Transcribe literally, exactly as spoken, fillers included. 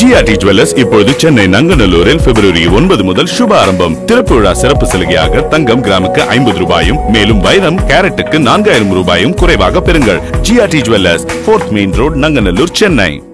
G R T Jewellers இப்பொழுது சென்னை நங்கநல்லூரில் பிப்ரவரி ஒன்பது முதல் சுப ஆரம்பம். திறப்பு விழா சிறப்பு சலுகையாக தங்கம் கிராமுக்கு ஐம்பது ரூபாயும் மேலும் வைரம் கேரட்டுக்கு நான்காயிரம் ரூபாயும் குறைவாக பெறுங்கள். G R T Jewellers, fourth Main Road, Nanganallur, Chennai.